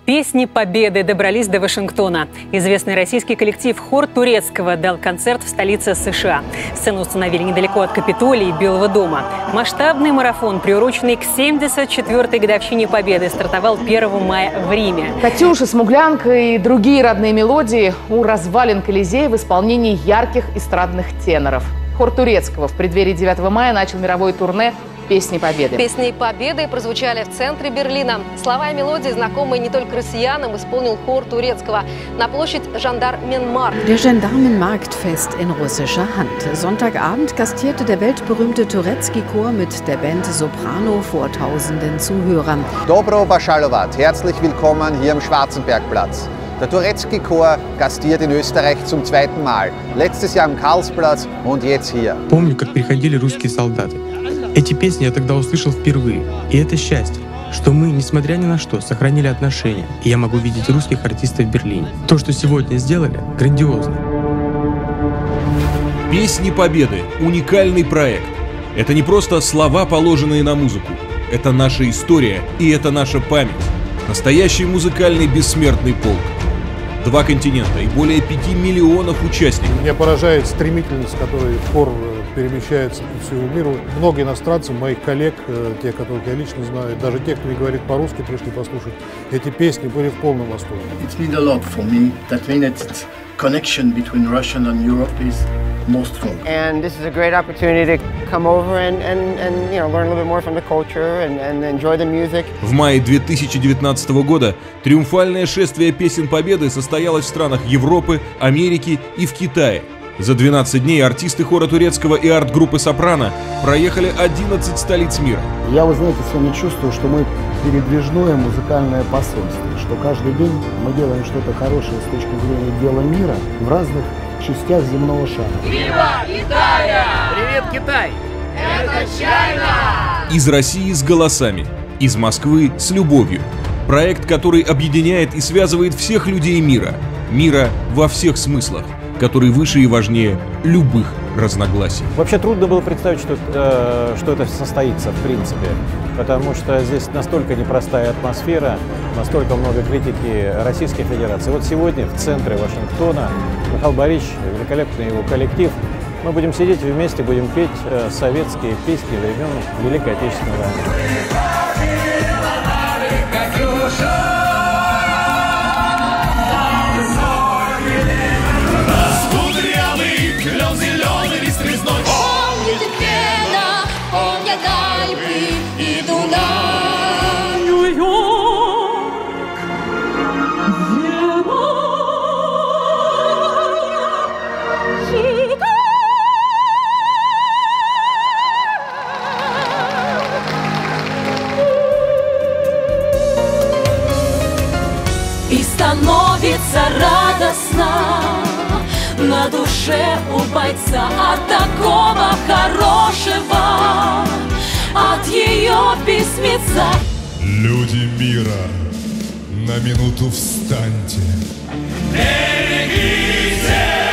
Песни Победы добрались до Вашингтона. Известный российский коллектив «Хор Турецкого» дал концерт в столице США. Сцену установили недалеко от Капитолия и Белого дома. Масштабный марафон, приуроченный к 74-й годовщине Победы, стартовал 1 мая в Риме. «Катюша», «Смуглянка» и другие родные мелодии у развалин Колизея в исполнении ярких эстрадных теноров. Хор Турецкого в преддверии 9 мая начал мировое турне «Песни Победы». Песни Победы прозвучали в центре Берлина. Слова и мелодии, знакомые не только россиянам, исполнил хор Турецкого. На площадь Gendarmenmarkt. Der Gendarmenmarktfest in russischer Hand. Sonntagabend gastierte der weltberühmte Turecki-Chor mit der Band Soprano vor tausenden Zuhörern. Dobro Bashalovat, herzlich willkommen hier am Schwarzenbergplatz. Der Turecki-Chor gastiert in Österreich zum 2. Mal. Letztes Jahr am Karlsplatz und jetzt hier. Помню, как приходили русские солдаты. Эти песни я тогда услышал впервые. И это счастье, что мы, несмотря ни на что, сохранили отношения. И я могу видеть русских артистов в Берлине. То, что сегодня сделали, грандиозно. «Песни Победы» — уникальный проект. Это не просто слова, положенные на музыку. Это наша история и это наша память. Настоящий музыкальный бессмертный полк. 2 континента и более 5 миллионов участников. Меня поражает стремительность, с которой хор перемещается по всему миру. Много иностранцев, моих коллег, тех, которых я лично знаю, даже те, кто не говорит по-русски, пришли послушать эти песни, были в полном восторге. It means a lot for me. That means that connection between Russia and Europe is more strong. And this is a great opportunity to come over and you know, learn a little bit more from the culture and enjoy the music. В мае 2019 года триумфальное шествие песен Победы состоялось в странах Европы, Америки и в Китае. За 12 дней артисты хора Турецкого и арт-группы «Сопрано» проехали 11 столиц мира. Я, вы знаете, сегодня чувствую, что мы передвижное музыкальное посольство, что каждый день мы делаем что-то хорошее с точки зрения дела мира в разных частях земного шара. Вива Италия! Привет, Китай! Это Чайна! Из России с голосами, из Москвы с любовью. Проект, который объединяет и связывает всех людей мира. Мира во всех смыслах, который выше и важнее любых разногласий. Вообще трудно было представить, что это состоится в принципе, потому что здесь настолько непростая атмосфера, настолько много критики Российской Федерации. Вот сегодня в центре Вашингтона Михаил Борисович, великолепный его коллектив, мы будем сидеть вместе, будем петь советские песни времен Великой Отечественной войны. И становится радостно на душе у бойца от такого хорошего, от ее письмеца. Люди мира, на минуту встаньте. Берегите!